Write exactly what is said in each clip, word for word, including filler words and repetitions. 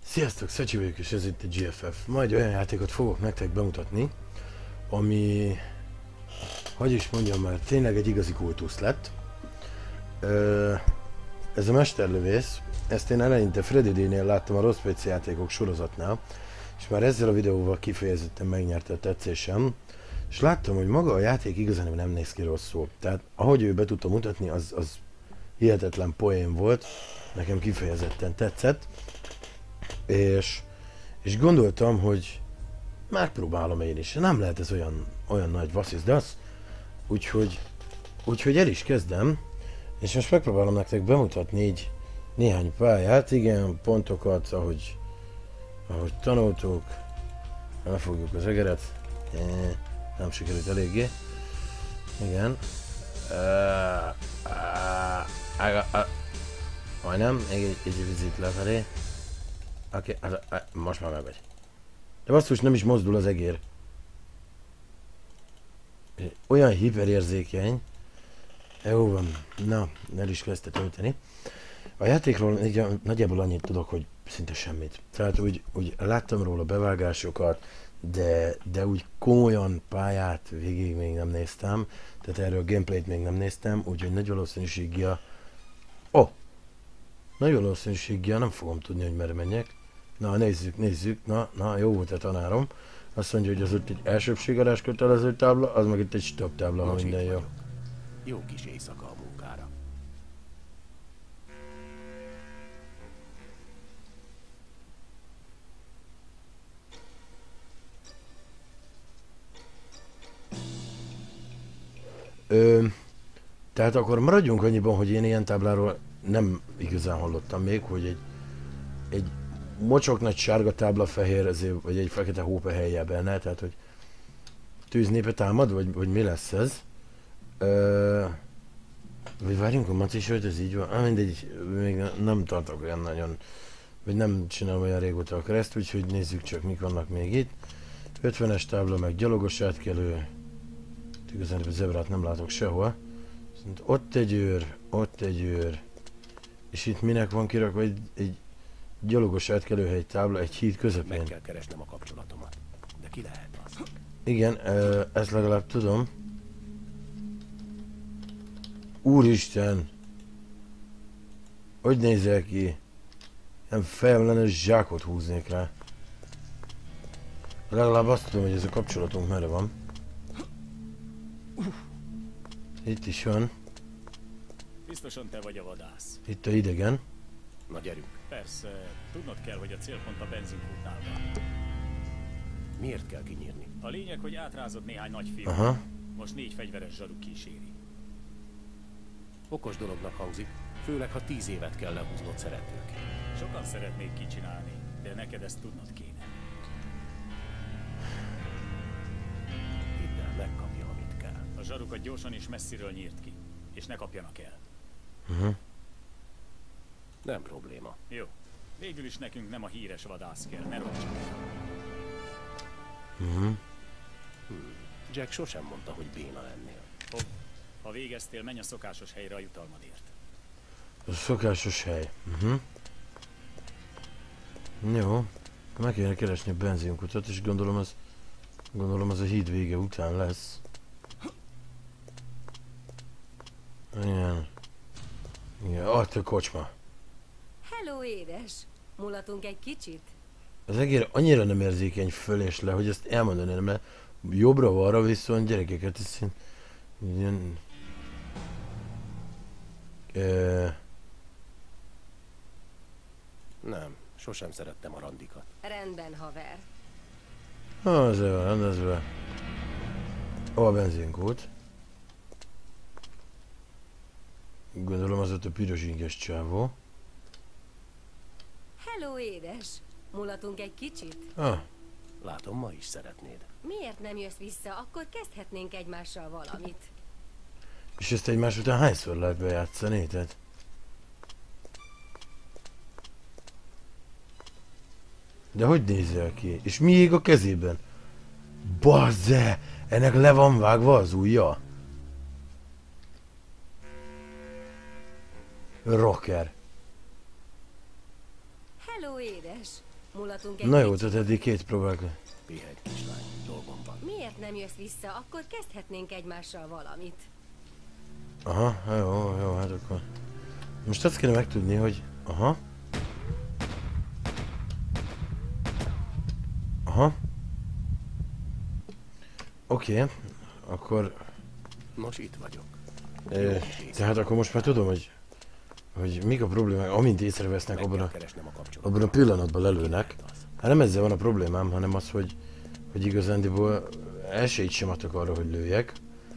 Sziasztok, Szecsi vagyok, és ez itt a gé ef ef. Majd olyan játékot fogok nektek bemutatni, ami, hogy is mondjam már, tényleg egy igazi kultusz lett. Ö, ez a Mesterlövész, ezt én eleinte Freddy D-nél láttam a Rossz pé cé játékok sorozatnál, és már ezzel a videóval kifejezetten megnyerte a tetszésem, és láttam, hogy maga a játék igazán nem néz ki rosszul. Tehát ahogy ő be tudta mutatni, az, az hihetetlen poén volt, nekem kifejezetten tetszett. És, és gondoltam, hogy megpróbálom én is. Nem lehet ez olyan, olyan nagy vasszizdasz, úgyhogy, úgyhogy el is kezdem, és most megpróbálom nektek bemutatni így néhány pályát, igen, pontokat, ahogy, ahogy tanultuk. Elfogjuk az egeret, e, nem sikerült eléggé. Igen. Uh, uh, uh, uh, majdnem, még egy, egy vizit lefelé. Oké, okay, most már megvagy. De basszus, nem is mozdul az egér. Olyan hiperérzékeny. Jó van, na, el is kezdte tölteni. A játékról nagyjából annyit tudok, hogy szinte semmit. Tehát úgy, úgy láttam róla bevágásokat, de, de úgy komolyan pályát végig még nem néztem. Tehát erről a gameplayt még nem néztem, úgyhogy nagy valószínűséggel... Ó! Oh, nagy valószínűséggel nem fogom tudni, hogy merre menjek. Na, nézzük, nézzük. Na, na, jó volt a tanárom. Azt mondja, hogy az ott egy elsőbségadás kötelező tábla, az meg itt egy stop tábla, ha minden jó. Jó kis éjszaka a munkára. Ö, tehát akkor maradjunk annyiban, hogy én ilyen tábláról nem igazán hallottam még, hogy egy, egy mocsok nagy sárga tábla fehér, ezért, vagy egy fekete hópe helyjel benne, tehát hogy tűznépe támad, vagy, vagy mi lesz ez? Ö, vagy várjunk a Maci sőt, ez így van? Ah, mindegy, még nem tartok olyan nagyon, vagy nem csinálom olyan régóta a kereszt, úgyhogy nézzük csak, mik vannak még itt. ötvenes tábla, meg gyalogos átkelő. Igazán a zebrát nem látok sehol. Ott egy őr, ott egy őr. És itt minek van kirakva egy, egy gyalogos átkelőhely tábla egy híd közepén. Meg kell keresnem a kapcsolatomat. De ki lehet az? Igen, ezt legalább tudom. Úristen! Hogy nézel ki? Nem fejemlenes zsákot húznék rá. Legalább azt tudom, hogy ez a kapcsolatunk merre van. Itt is van. Biztosan te vagy a vadász. Itt a idegen. Na gyerünk. Persze, tudnod kell, hogy a célpont a benzinkútnál van. Miért kell kinyírni? A lényeg, hogy átrázod néhány nagy fiút. Aha. Most négy fegyveres zsaru kíséri. Okos dolognak hangzik, főleg ha tíz évet kell lehúznod szeretők. Sokan szeretnék kicsinálni, de neked ezt tudnod kéne. Hidd el, megkapja, amit kell. A zsarukat gyorsan és messziről nyírt ki, és ne kapjanak el. Uh-huh. Nem probléma. Jó. Végül is nekünk nem a híres vadász kell, ne roncsd el. Uh-huh. Hmm. Jack sosem mondta, hogy béna lennél. Hopp. Ha végeztél, menj a szokásos helyre a jutalmadért. A szokásos hely. Uh-huh. Jó. Meg kéne keresni a benzinkutat, és gondolom az... Gondolom az a híd vége után lesz. Igen. Igen, ott a kocsma. Hello, édes! Mulatunk egy kicsit? Az egér annyira nem érzékeny föl és le, hogy ezt elmondanám, mert jobbra-balra viszont gyerekeket is szint... Ilyen... E... Nem, sosem szerettem a randikat. Rendben, haver. Az van, rendezve. Ó, a benzinkút. Gondolom az ott a piros inges csávó. Hello, édes! Mulatunk egy kicsit? Ah, Látom, ma is szeretnéd. Miért nem jössz vissza? Akkor kezdhetnénk egymással valamit. és ezt egymás után hányszor lehet bejátszani, tehát? De hogy nézel ki? És mi ég a kezében? Bazze! Ennek le van vágva az ujja? Rocker. Hello, édes! Mulatunk egy Na jó, kicsit. tehát eddig két próbálkozás. Pihenj, kislány, dolgom van. Miért nem jössz vissza? Akkor kezdhetnénk egymással valamit. Aha, jó, jó, hát akkor... Most azt kéne megtudni, hogy... Aha. Aha. Oké, okay. Akkor... Nos, itt vagyok. E, tehát akkor most már tudom, hogy... Hogy mik a problémák, amint észrevesznek Meg abban kell a... keresnem a kapcsolatot. Abban a pillanatban lelőnek. Hát nem ezzel van a problémám, hanem az, hogy... Hogy igazándiból esélyt sem adtak arra, hogy lőjek.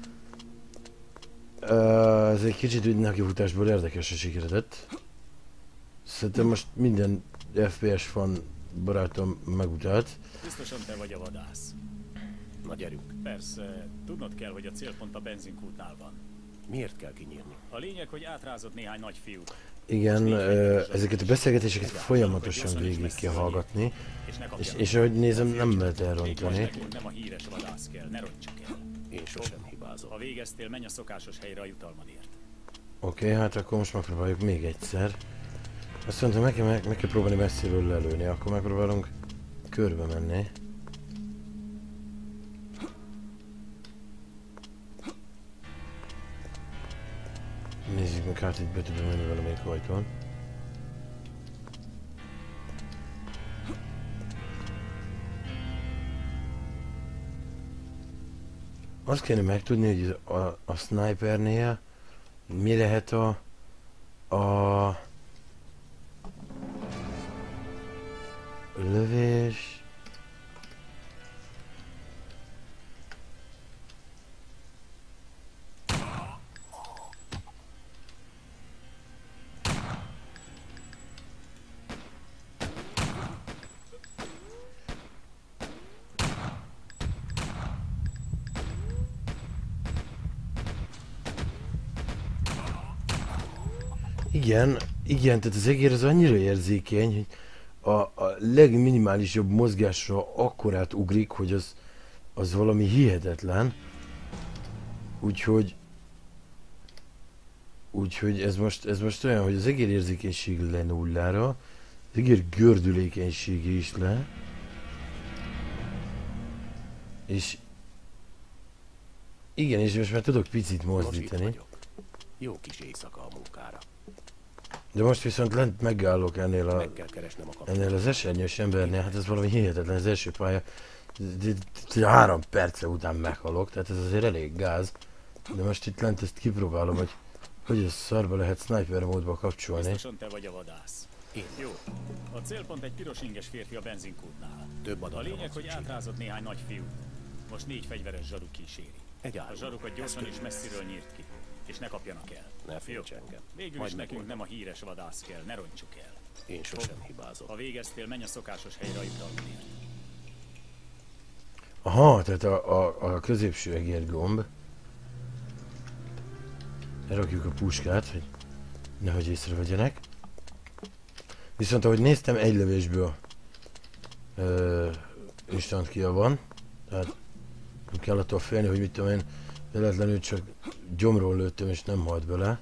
Uh, ez egy kicsit úgy nekifutásból érdekesre sikeredett. Szerintem most minden ef pé es fan barátom megutált. Biztosan te vagy a vadász. Na gyerünk. Persze, tudnod kell, hogy a célpont a benzinkútnál van. Miért kell kinyírni? A lényeg, hogy átrázott néhány nagy fiút, Igen, uh, ezeket a beszélgetéseket folyamatosan végig kell hallgatni. és ne És, kapjanak. és ahogy nézem, nem lehet Még most elrontani. nekünk nem a híres vadász kell, ne ronts csak el. Én sosem hibázom. Ha végeztél, menj a szokásos helyre a jutalmadért. Oké, okay, hát akkor most megpróbáljuk még egyszer. Azt mondta, meg kell, meg, meg kell próbálni messziről lelőni, akkor megpróbálunk körbe menni. Nézzük meg, hát itt be tudom menni valamelyik ajtón. Azt kéne megtudni, hogy a, a snipernél mi lehet a... a... lövés... Igen, igen, tehát az egér az annyira érzékeny, hogy a, a legminimálisabb mozgásra akkorát ugrik, hogy az, az valami hihetetlen. Úgyhogy... Úgyhogy ez most, ez most olyan, hogy az egér érzékenység le nullára, az egér gördülékenysége is le. És... Igen, és most már tudok picit Nos, itt mozdítani. vagyok. Jó kis éjszaka a munkára. De most viszont lent megállok ennél a... Meg kell keresnem a kapcsolatot. Ennél az esernyős embernél, hát ez valami hihetetlen, az első pálya. de- de- de Három perce után meghalok, tehát ez azért elég gáz. De most itt lent ezt kipróbálom, hogy hogy ez szarba lehet sniper módba kapcsolni. Biztosan te vagy a vadász. Én. Jó. A célpont egy piros inges férfi a benzinkútnál. Több A adatra lényeg, van hogy szükségem. átrázott néhány nagy fiút. Most négy fegyveres zsaru kíséri. Egy A áruló. zsarukat gyorsan Ez és több messziről lesz. nyírt ki. És ne kapjanak el. Ne Jó. félts engem. Végül Majd is nekünk megoldom. nem a híres vadász kell, ne rontsuk el. Én sosem hibázom. Ha végeztél, menj a szokásos helyre a jutalmadért. Aha, tehát a, a, a középső egérgomb. Elrakjuk a puskát, hogy nehogy észrevegyenek. Viszont ahogy néztem, egy lövésből ö, instant kill van. Tehát nem kell attól félni, hogy mit tudom én, véletlenül csak gyomról lőttem és nem halt bele.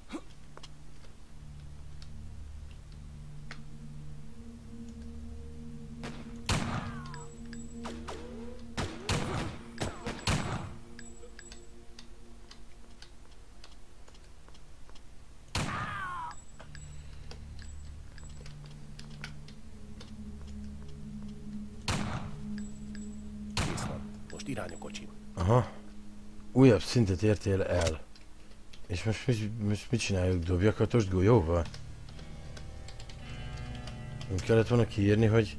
Kész van. Most irány a kocsim. Aha. Újabb szintet értél el. És most, most, most mit csináljuk? Dobjak a tostgolyóval? Nem kellett volna kiírni, hogy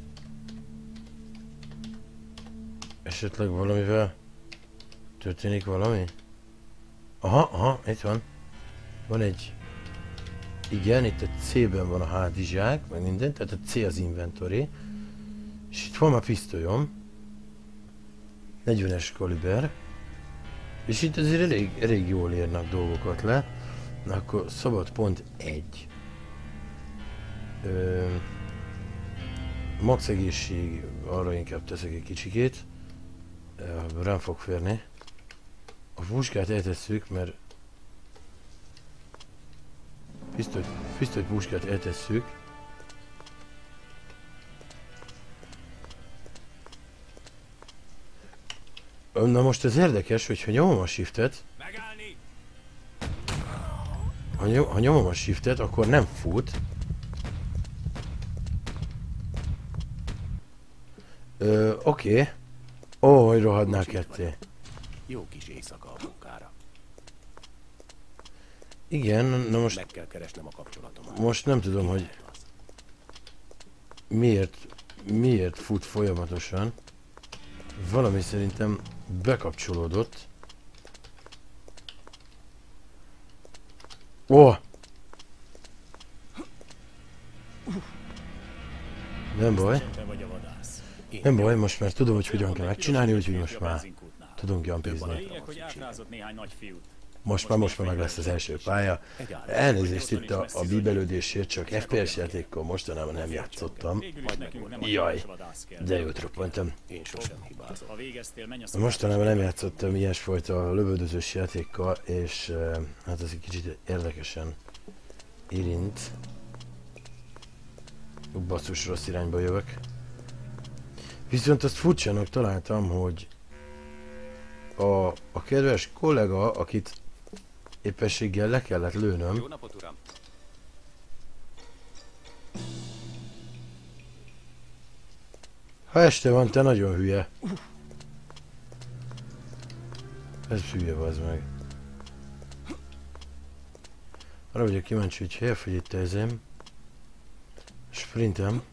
esetleg valamivel történik valami? Aha, aha, itt van. Van egy... Igen, itt a C-ben van a hátizsák, meg minden, tehát a C az inventory. És itt van már pisztolyom. negyvenes kaliber. És itt azért elég, elég jól érnek dolgokat le. Na akkor szabad pont egy. Ö, max egészség, arra inkább teszek egy kicsikét. Ö, rám fog férni. A puskát eltesszük, mert pisztoly, pisztoly puskát eltesszük. Na most ez érdekes, hogyha nyomom a shiftet, Megállni! ha, nyom, ha nyomom a shiftet, akkor nem fut. Ö, oké. Okay. Ó, hogy rohadnál ketté. Jó kis éjszaka a munkára. Igen, na most, Meg kell keresnem a kapcsolatomat. most nem tudom, hogy miért, miért fut folyamatosan. Valami szerintem bekapcsolódott. Ó! Oh! Nem baj. Te vagy a vadász. Nem baj, most már tudom, hogy hogyan kell megcsinálni, úgyhogy most már benzinkútnál. tudunk A jumpizni. lényeg, hogy átrázott néhány nagy fiút. Most már, most már meg lesz az első pálya. Elnézést itt a, a bíbelődésért, csak ef pé es játékkal mostanában nem játszottam. Végül is nekünk nem a Jaj, híres vadász kell. de jót roppantam. Én sosem hibázom. Ha végeztél, menj a Mostanában nem játszottam ilyesfajta lövöldözős játékkal, és uh, hát ez egy kicsit érdekesen érint. Ú, basszus, rossz irányba jövök. Viszont azt furcsának találtam, hogy a, a kedves kollega, akit éppenséggel le kellett lőnöm, Jó napot, uram! ha este van, te nagyon hülye. Ez hülye, bazd meg. Arra vagyok kíváncsi, hogy elfogyott ezem. Sprintem.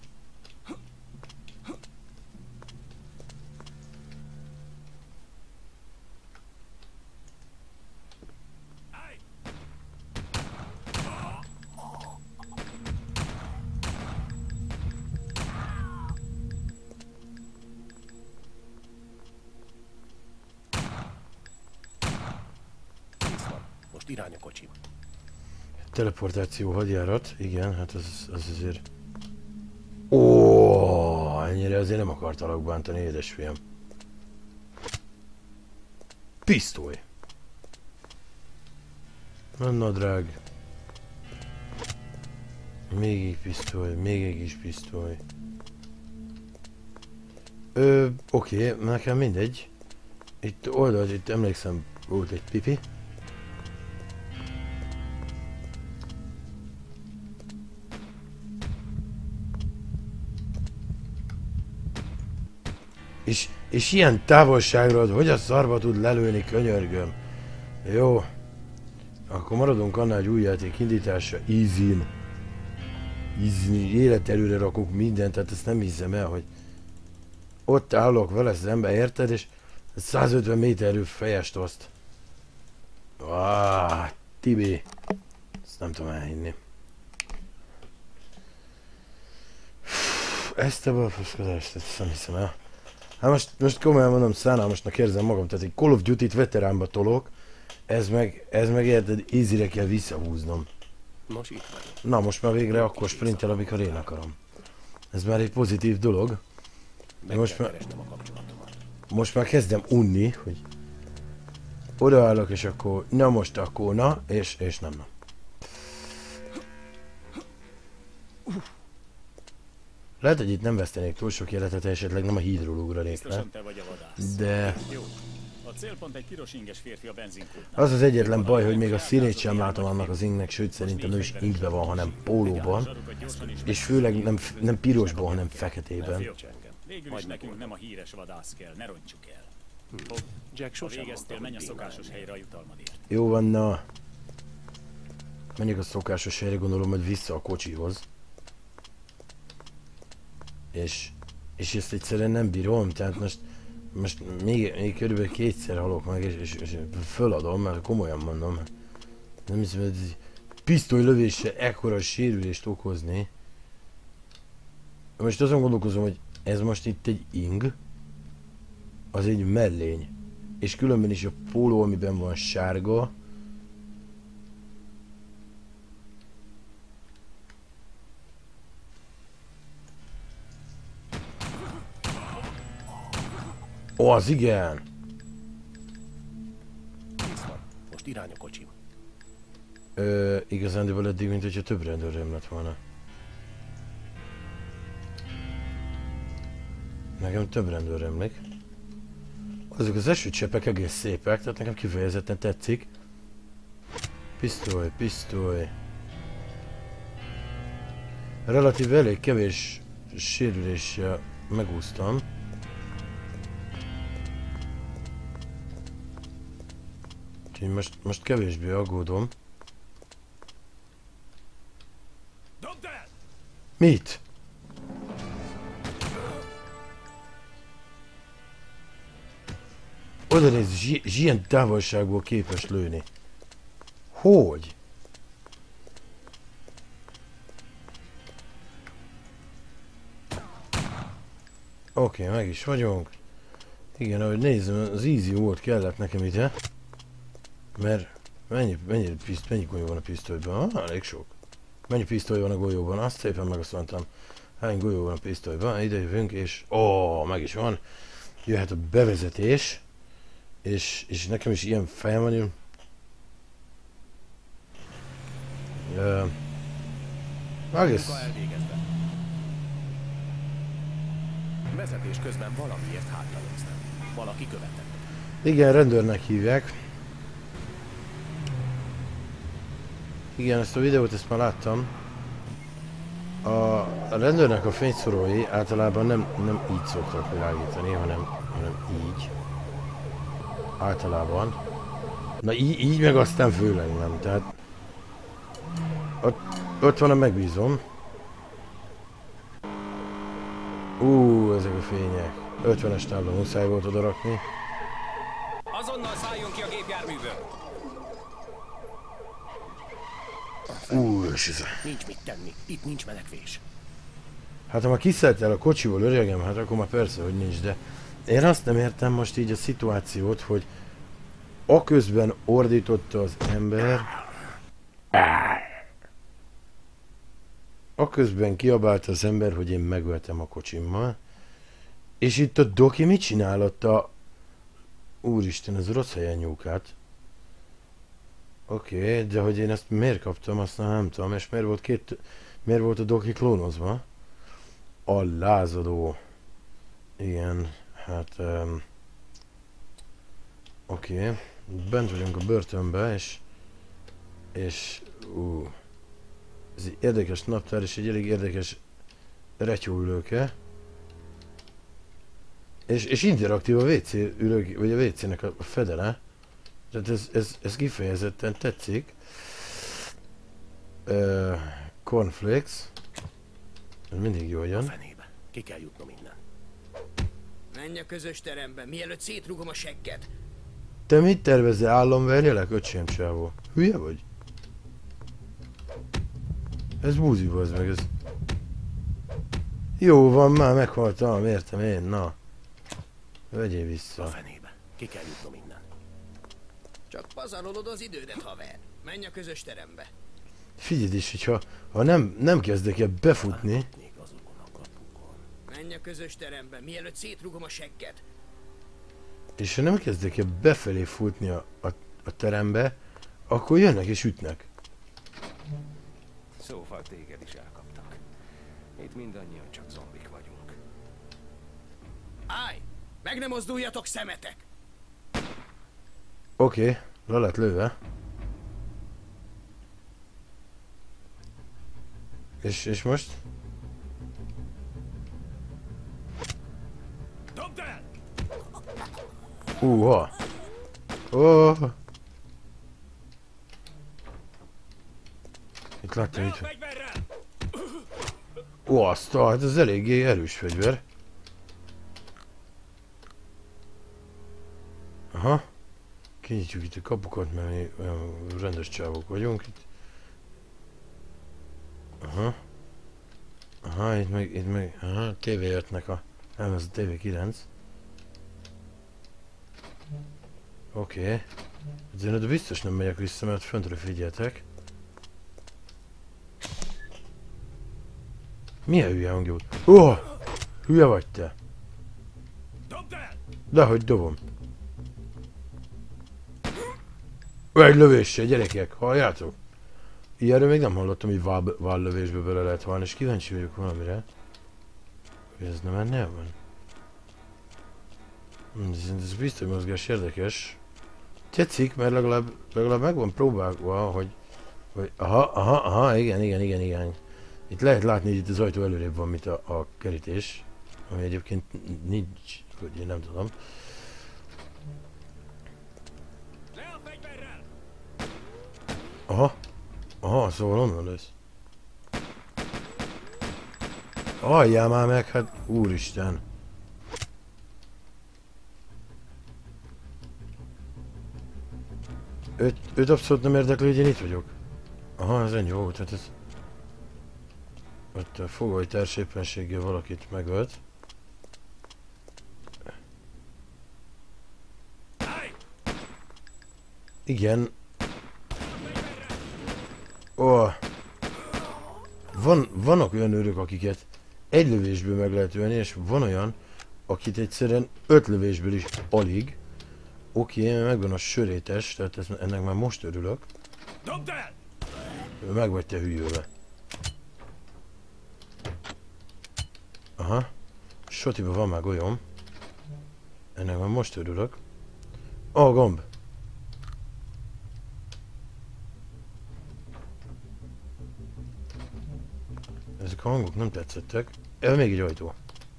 Kész van. Most irány a kocsim. Teleportáció hadjárat, igen, hát az, az azért... Ó, ennyire azért nem akartalak bántani, édesfiam. Pisztoly! Nem nadrág. Még egy pisztoly, még egy kis pisztoly. Ö, oké, okay, nekem mindegy. Itt oldalt, itt emlékszem, volt egy pipi. És, és ilyen távolságra, hogy a szarba tud lelőni, könyörgöm. Jó. Akkor maradunk annál, hogy új játék indítása, easy-n. Easy, életerőre rakunk mindent, tehát ezt nem hiszem el, hogy ott állok vele szembe, érted, és százötven méterű fejest oszt. Ah, Tibi. Ezt nem tudom elhinni. Ezt a balfaszkodást, ezt nem hiszem el. Hát most, most komolyan mondom, szánalmasnak érzem magam, tehát egy Call of Duty-t veteránba tolok, ez meg, ez meg érted, easy-re kell visszahúznom. Nos, itt vagyok. Na most már végre akkor sprintel, amikor én akarom. Ez már egy pozitív dolog. Meg Most kell már- keresnem a kapcsolatomat. Most már kezdem unni, hogy odaállok és akkor na most akkor na, és, és nem na. Lehet, hogy itt nem vesztenék túl sok életet, esetleg nem a hídról ugranék le. Biztosan te vagy a vadász. De Jó. A célpont egy piros inges férfi a benzinkútnál. az az egyetlen baj, hogy még a színét sem látom annak az ingnek, sőt szerintem ő is ingbe van, hanem pólóban. Zsarukat gyorsan is És főleg nem, nem pirosban, hanem Ne feketében. félts engem. Végül is nekünk nem a híres vadász kell, ne rontsuk el. Fog, Jack ha sosem végeztél, mondta, menj a hogy szokásos béna helyre a jutalmadért. Jó van, na. Menjek a szokásos helyre, gondolom, hogy vissza a kocsihoz. És, és ezt egyszerűen nem bírom, tehát most, most még, még körülbelül kétszer halok meg, és, és, és föladom, mert komolyan mondom. Nem hiszem, hogy ez pisztolylövéssel ekkora sérülést okozni. Most azon gondolkozom, hogy ez most itt egy ing, az egy mellény. És különben is a póló, amiben van sárga. Ó, az igen! Kész van. Most irány a kocsim. Ö, igazándiból eddig, mint hogyha több rendőröm lett volna. Nekem több rendőr emlék. Azok az esőcseppek egész szépek, tehát nekem kifejezetten tetszik. Pisztoly, pisztoly. Relatív elég kevés sérüléssel megúsztam. Úgyhogy most, most kevésbé aggódom. Mit? Oda nézd, zsi, zsien távolságból képes lőni. Hogy? Oké, okay, meg is vagyunk. Igen, ahogy nézem, az easy volt kellett nekem ide. Mert mennyi, mennyi, piszt, mennyi golyó van a pisztolyban? Ah, elég sok. Mennyi pisztoly van a golyóban? Azt szépen megosztottam. Hány golyó van a pisztolyban? Ide jövünk és... Ó, oh, meg is van. Jöhet a bevezetés. És, és nekem is ilyen fejem van. Uh, egész... Vezetés közben valamiért hátranéztem. Valaki követett. Igen, rendőrnek hívják. Igen, ezt a videót ezt már láttam. A, a rendőrnek a fényszorói általában nem, nem így szoktak világítani, hanem, hanem így. Általában. Na így, így meg aztán főleg nem, tehát... Ott, ott van a megbízom. Ú, ezek a fények. ötvenes tábla muszáj volt odarakni. Azonnal szálljon ki a gépjárműből! Ú, és ez... Nincs mit tenni, itt nincs menekvés. Hát ha már kiszállt el a kocsiból, öregem, hát akkor már persze, hogy nincs, de... Én azt nem értem most így a szituációt, hogy... Aközben ordította az ember... Aközben kiabálta az ember, hogy én megöltem a kocsimmal. És itt a doki mit csinálott a... Úristen, ez rossz helyen nyúkát. Oké, okay, de hogy én ezt miért kaptam, azt nem tudom, és miért volt két... Miért volt a doki klónozva? A lázadó. Igen, hát... Um, Oké, okay. Bent vagyunk a börtönbe, és... És... Uh, ez egy érdekes naptár, és egy elég érdekes retyóülőke. És, és interaktív a vé cé ülők, vagy a vé cének a fedele. Tehát ez, ez, ez kifejezetten tetszik. Uh, cornflakes. Ez mindig jól jön. A fenébe. Ki kell jutnom innen. Menj a közös terembe, mielőtt szétrugom a segged. Te mit tervezel, államverjelek, öcsém csávó? Hülye vagy? Ez búzi, bazd meg, ez... Jó van, már meghaltam, értem én, na. Vegyél vissza. A fenébe. Ki kell jutnom innen. Csak pazarolod az idődet, haver. Menj a közös terembe. Figyelj is, hogyha ha nem, nem kezdek el befutni... Menj a közös terembe, mielőtt szétrugom a segged. És ha nem kezdek el befelé futni a, a, a terembe, akkor jönnek és ütnek. Szóval téged is elkaptak. Itt mindannyian csak zombik vagyunk. Állj! Meg nem mozduljatok, szemetek! Oké, okay, le lett lőve. És, és most? Húha! Oh. Itt láttam itt. Ó, azt, hát ez eléggé erős fegyver. Aha. Kinyitjuk itt a kapukat, mert mi olyan rendes csávok vagyunk itt. Aha. Aha, itt meg, itt meg, aha, té vé ötnek a, nem, ez a té vé kilenc. Oké. Okay. Ezért oda biztos nem megyek vissza, mert föntre figyeltek. Milyen hülye hangja volt? Ó! Oh, hülye vagy te? Dehogy dobom. Egy lövéssel, gyerekek, halljátok? Ilyenről még nem hallottam, hogy vál, vállövésbe bele lehet halni, és kíváncsi vagyok valamire. Hogy ez nem ennél van? Ez, ez biztos mozgás érdekes. Tetszik, mert legalább, legalább meg van próbálva, hogy, hogy aha, aha, aha, igen, igen, igen, igen. Itt lehet látni, hogy itt az ajtó előrébb van, mint a, a kerítés. Ami egyébként nincs, hogy én nem tudom. Aha, aha, szóval onnan lesz. Halljál már meg, hát úristen. Őt, őt abszolút nem érdekli, hogy én itt vagyok. Aha, ez ennyi jó, tehát ez... Ott a fogoly társéppenséggel valakit megölt. Igen. Oh. Van, vannak olyan őrök, akiket egy lövésből meg lehet ölni, és van olyan, akit egyszerűen öt lövésből is alig. Oké, okay, megvan a sörétes, tehát ez, ennek már most örülök. Meg vagy te hülyőve. Aha. Sotiba van már golyom. Ennek már most örülök. Ó, oh, gomb. Ezek a hangok nem tetszettek. Ez még egy ajtó.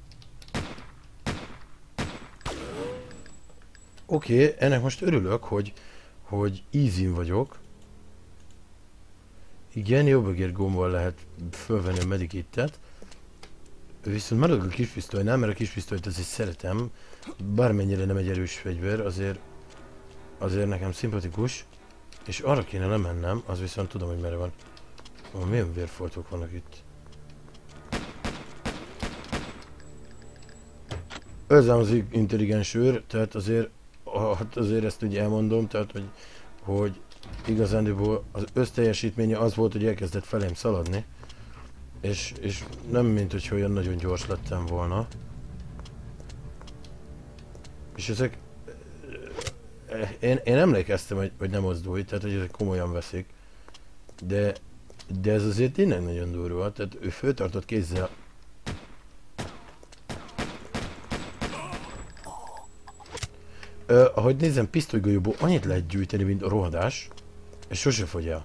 Oké, okay, ennek most örülök, hogy, hogy easy-n vagyok. Igen, jobbögér gombbal lehet fölvenni a medikittet. Viszont maradok a kispisztolynál, mert a kispisztolyt azért szeretem. Bármennyire nem egy erős fegyver, azért, azért nekem szimpatikus. És arra kéne lemennem, az viszont tudom, hogy merre van. Ó, milyen vérfoltok vannak itt. Ez az intelligens őr, tehát azért, hát azért ezt úgy elmondom, tehát hogy, hogy igazándiból az összteljesítménye az volt, hogy elkezdett felém szaladni. És, és nem mint hogy olyan nagyon gyors lettem volna. És ezek... Én, én emlékeztem, hogy, hogy nem mozdulj, tehát hogy ezek komolyan veszik. De, de ez azért tényleg nagyon durva, tehát ő föltartott kézzel. Ö, ahogy nézem, pisztolygolyóból annyit lehet gyűjteni, mint a rohadás, és sose fogy el.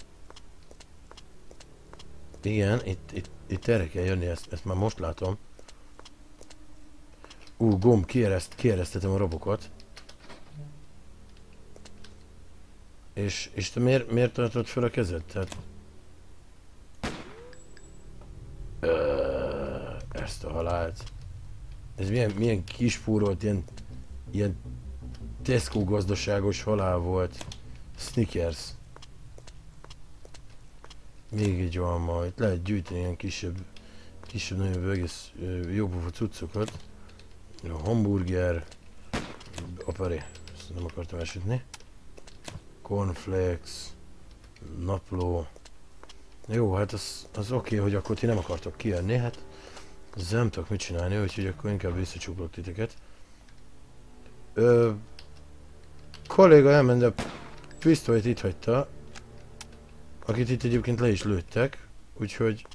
Igen, itt, itt, itt erre kell jönni, ezt, ezt már most látom. Ú, gomb, kiereszt, kieresztetem a robokat. És, és te miért, miért tartod fel a kezed? Tehát... Ö, ezt a halált. Ez milyen, milyen kispúrolt, ilyen, ilyen Tesco gazdaságos halál volt. Snickers. Még egy van ma, itt lehet gyűjteni ilyen kisebb, kisebb, nagyon egész jópofú cuccokat. A hamburger, aparé, ezt nem akartam elsütni. Cornflakes, napló. Jó, hát az, az oké, okay, hogy akkor ti nem akartok kijönni, hát ezzel nem tudok mit csinálni, úgyhogy akkor inkább visszacsuklok titeket. Ö, kolléga elment, a pisztolyt itt hagyta, akit itt egyébként le is lőttek, úgyhogy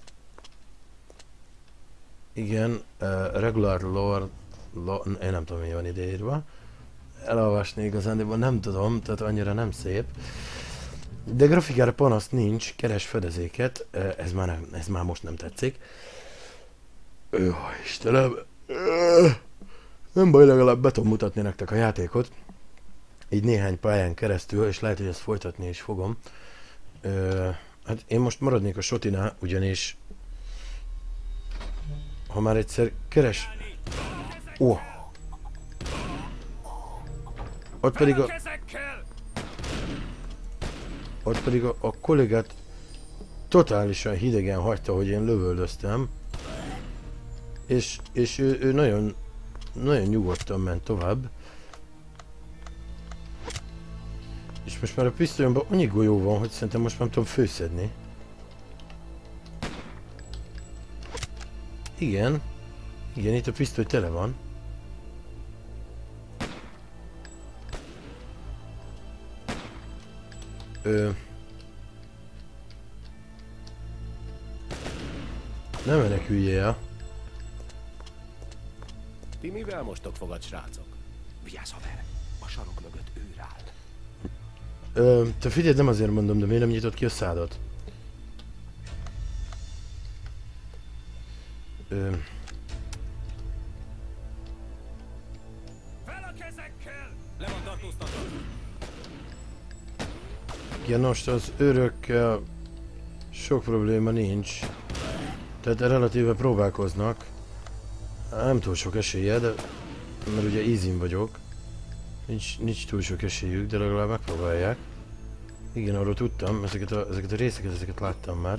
igen, uh, regular lore, lore, én nem tudom, mi van ideírva. Elolvasni igazán, nem tudom, tehát annyira nem szép. De grafikára panaszt nincs, keres fedezéket, uh, ez, már nem, ez már most nem tetszik. Jó, Istenem! Uh, nem baj, legalább be tudom mutatni nektek a játékot. Így néhány pályán keresztül, és lehet, hogy ezt folytatni is fogom. Uh, hát én most maradnék a Shotinál, ugyanis ha már egyszer keres... Ó! Oh. Ott pedig a... Ott pedig a, a kollégát totálisan hidegen hagyta, hogy én lövöldöztem. És, és ő, ő nagyon, nagyon nyugodtan ment tovább. És most már a pisztolyomban annyi golyó van, hogy szerintem most már tudom főszedni. Igen. Igen, itt a pisztoly tele van. Ö... Nem meneküljél el. Ti mivel mostok fogad, srácok? Vigyázz, haver! A sarok mögött őr áll. Ö, te figyeld, nem azért mondom, de miért nem nyitott ki a szádat? Ö... Fel a kezekkel! Le van tartóztatva. Ja, most az őrökkel sok probléma nincs. Tehát relatíve próbálkoznak. Nem túl sok esélye, de... Mert ugye easy-n vagyok. Nincs, nincs túl sok esélyük, de legalább megpróbálják. Igen, arról tudtam, ezeket a, ezeket a részeket, ezeket láttam már.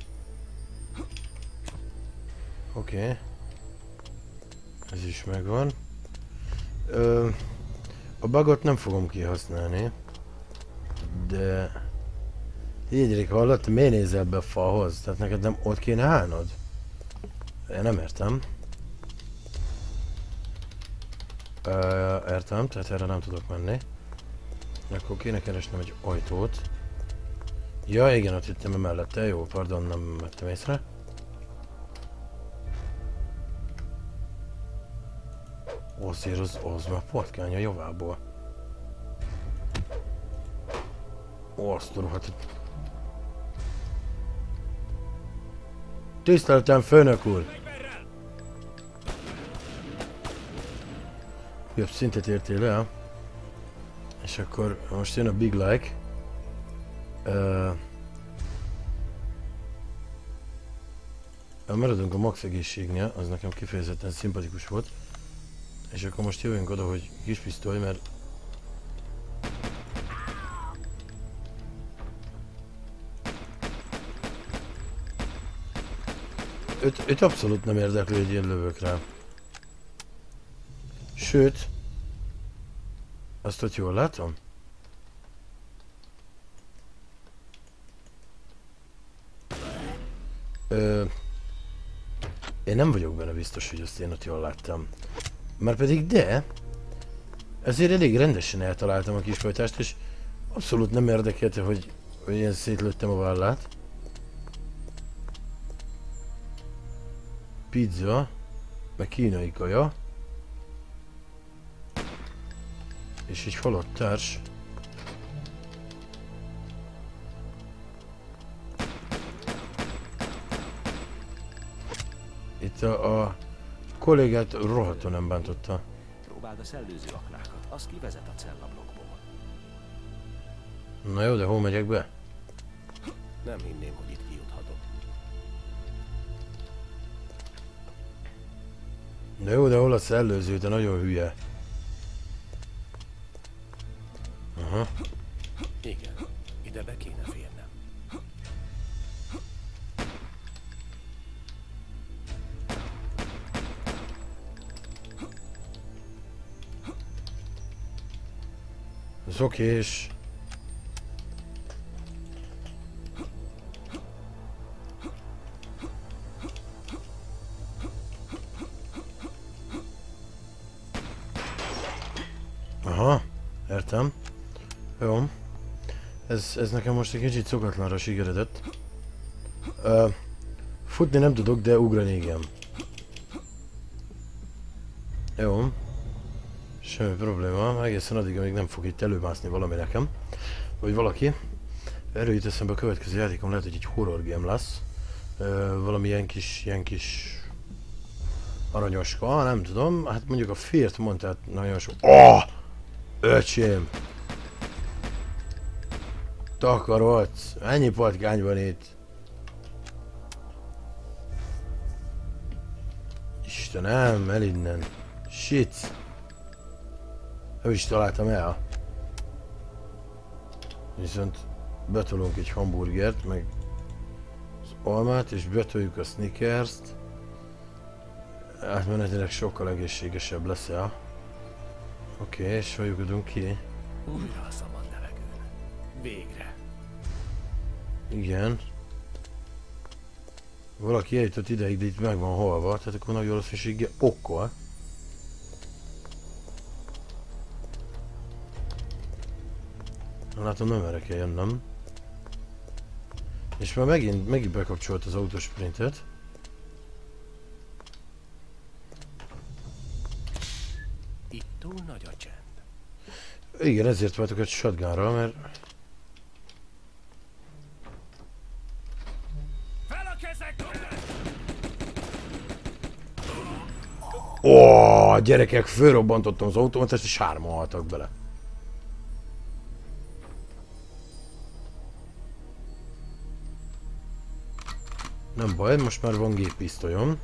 Oké. Okay. Ez is megvan. Ö, a bugot nem fogom kihasználni. De... Jégyerik, hallott? Miért nézel be a falhoz? Tehát neked nem ott kéne állnod? Én nem értem. Ö, értem, tehát erre nem tudok menni. Akkor kéne keresnem egy ajtót. Ja, igen, ott jöttem mellette. Jó, pardon, nem vettem észre. Azért az, az már patkánya javából. Ó, azt tudom, hát... Tiszteltem, főnök úr! Jobb szintet értél el. És akkor most jön a Big Like. Uh, maradunk a max egészségnél, az nekem kifejezetten szimpatikus volt. És akkor most jövünk oda, hogy kis pisztoly, mert... Őt, őt abszolút nem érdekli, hogy én lövök rá. Sőt... Azt ott jól látom? Ö... Én nem vagyok benne biztos, hogy azt én ott jól láttam. Márpedig de... Ezért elég rendesen eltaláltam a kisfajtást, és abszolút nem érdekelte, hogy, hogy én szétlőttem a vállát. Pizza, meg kínai kaja. És egy halott társ. Itt a, a kollégát rohadtul nem bántotta. Próbáld a szellőző aknákat, az kivezet a cellablokkból. Na jó, de hol megyek be? Nem hinném, hogy itt kijuthatok. Na jó, de hol a szellőző, de nagyon hülye. Aha. Igen, ide be kéne férnem. Ez okés. Aha, értem. Jó. Ez, ez nekem most egy kicsit szokatlanra sikeredett. Uh, futni nem tudok, de ugrani igen. Jó. Semmi probléma, egészen addig, amíg nem fog itt előmászni valami nekem. Vagy valaki. Erről jut eszembe a következő játékom, lehet, hogy egy horror game lesz. Uh, valami ilyen kis, ilyen kis... aranyoska, nem tudom. Hát mondjuk a Fear-t mondtál nagyon sok... Oh! Öcsém! Takarodsz! Ennyi patkány van itt! Istenem, el innen! Shit! Ő is találtam el. Viszont betolunk egy hamburgert, meg az almát, és betoljuk a Snickerst. Átmenetileg sokkal egészségesebb lesz el. Oké, okay, és hol lyukadunk ki? Újra a szabad levegőn. Végre. Igen. Valaki eljutott ideig, de itt meg van halva, tehát akkor nagy valószínűséggel okkol. Látom, nem erre kell jönnöm. És már megint, megint bekapcsolt az Túl nagy a csend. Igen, ezért váltok egy shotgunra, mert... Fel a kezek! Ó, gyerekek, fölrobbantottam az automatát, és hárman haltak bele. Nem baj, most már van géppisztolyom.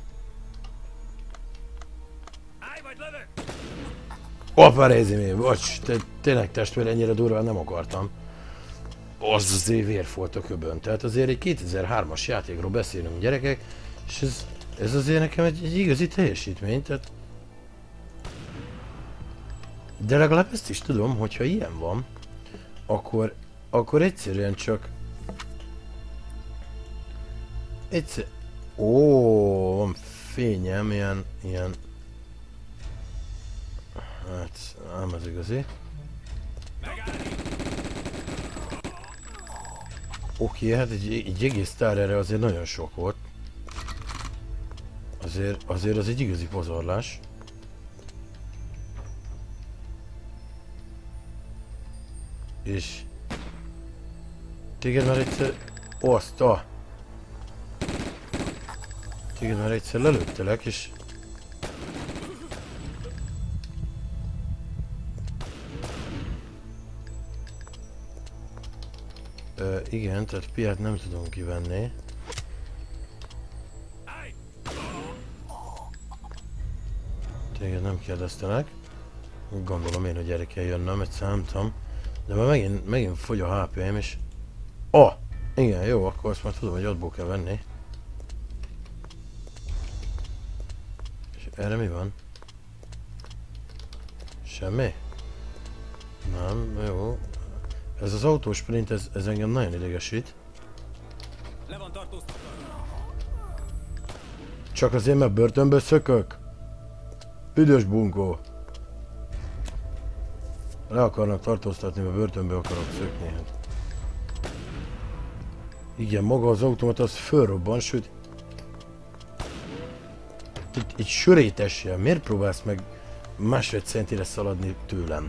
Állj vagy lövök! Hoppá, Rézimé, bocs, te, tényleg testvér, ennyire durván nem akartam. Az azért vér volt a köbön. Tehát azért egy kétezer-hármas játékról beszélünk, gyerekek, és ez, ez azért nekem egy, egy igazi teljesítmény, tehát... De legalább ezt is tudom, hogyha ilyen van, akkor, akkor egyszerűen csak... Egyszer... Ó, van fényem, ilyen, ilyen... Hát, ám az igazi. Oké, hát egy, egy egész sztár erre azért nagyon sok volt. Azért, azért az egy igazi pozorlás. És... Téged már egyszer... Azt a... Téged már egyszer lelőttelek, és... Ö, igen, tehát piát nem tudom kivenni. Téged nem kérdeztelek. Gondolom én, hogy erre kell jönnöm, egy számtam. De már megint, megint fogy a há pém, és... Oh! Igen, jó, akkor azt már tudom, hogy abból kell venni. És erre mi van? Semmi? Nem, jó. Ez az autósprint, ez, ez engem nagyon idegesít. Le van tartóztatva. Csak azért, mert börtönből szökök? Büdös bunkó! Le akarnak tartóztatni, mert börtönből akarok szökni. Hát. Igen, maga az automat az fölrobban, sőt... Itt, itt sörétessel. Miért próbálsz meg másfél centire szaladni tőlem?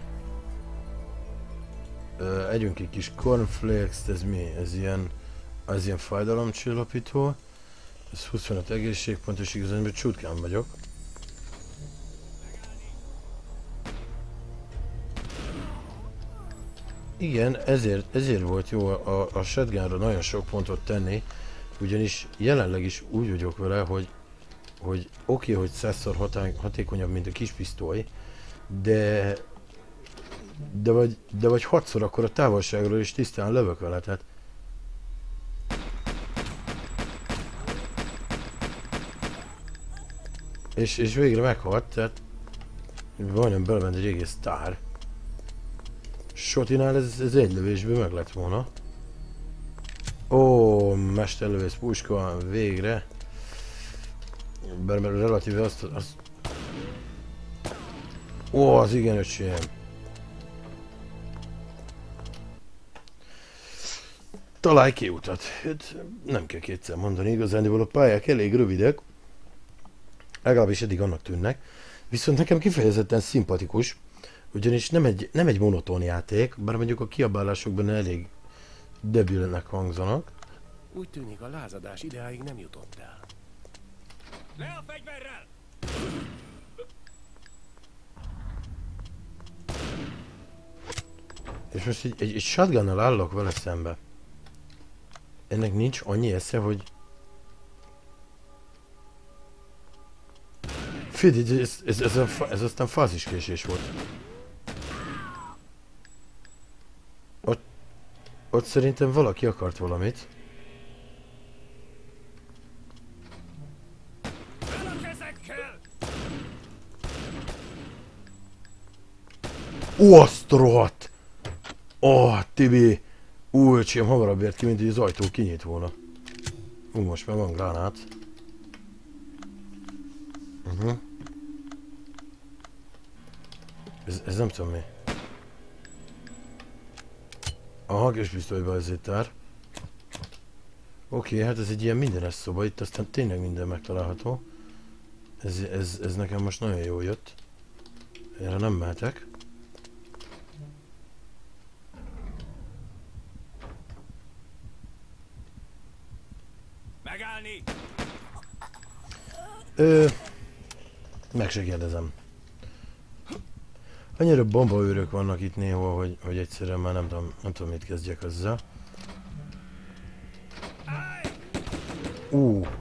Ö, együnk egy kis cornflakes, ez mi? Ez ilyen... Ez ilyen fájdalomcsillapító. Ez huszonöt egészségpont, és igazán, mert csutkán vagyok. Igen, ezért, ezért volt jó a, a shotgunra nagyon sok pontot tenni, ugyanis jelenleg is úgy vagyok vele, hogy, hogy oké, okay, hogy százszor hatékonyabb, mint a kis pisztoly, de, de vagy, de vagy hatszor akkor a távolságról is tisztán lövök vele, tehát és, és végre meghalt, tehát majdnem belement egy egész sztár. Shotinál ez, ez egy lövésből meg lett volna. Ó, mesterlövész puska, végre. Bár mert relatíve azt, azt... Ó, az igen öcsém. Találj ki utat. Hát, nem kell kétszer mondani, igazándiból a pályák elég rövidek. Legalábbis eddig annak tűnnek. Viszont nekem kifejezetten szimpatikus. Ugyanis nem egy, nem egy monoton játék, bár mondjuk a kiabálásokban elég debilnek hangzanak. Úgy tűnik, a lázadás ideáig nem jutott el. Le a fegyverrel! És most egy, egy, egy shotgunnal állok vele szembe. Ennek nincs annyi esze, hogy... Figyelj, ez, ez, ez, ez, ez aztán fáziskésés volt. Ott, ott szerintem valaki akart valamit. Fel a kezekkel! Ó, azt rohadt! Ó, Tibi! Ú, öcsém, hamarabb ért ki, mint hogy az ajtó kinyit volna. Ú, most már van gránát. Uh-huh. Ez, ez nem tudom mi. Aha, kis pisztolyba ezért tár. Oké, hát ez egy ilyen mindenes szoba, itt aztán tényleg minden megtalálható. Ez, ez, ez nekem most nagyon jól jött. Erre nem mehetek. Megállni! Ö... Meg se kérdezem. Annyira bombaőrök vannak itt néhol, hogy, hogy egyszerűen már nem tudom, nem tudom mit kezdjek azzal. Ú.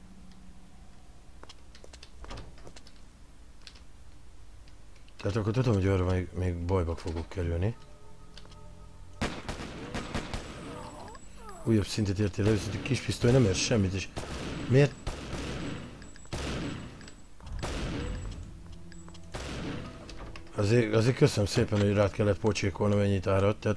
Tehát akkor tudom, hogy arra még, még bajba fogok kerülni. Újabb szintet értél el, hogy a kis pisztoly nem ér semmit, és miért? Azért, azért köszönöm szépen, hogy rád kellett pocsékolnom ennyit árat, tehát...